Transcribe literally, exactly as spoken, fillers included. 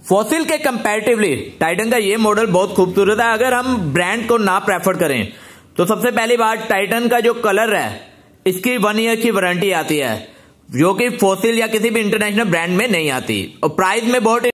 Fossil के comparatively Titan का ये मॉडल बहुत खूबसूरत है। अगर हम ब्रांड को ना प्रेफर करें तो सबसे पहली बात, टाइटन का जो कलर है इसकी वन ईयर की वारंटी आती है, जो कि फॉसिल या किसी भी इंटरनेशनल ब्रांड में नहीं आती, और प्राइस में बहुत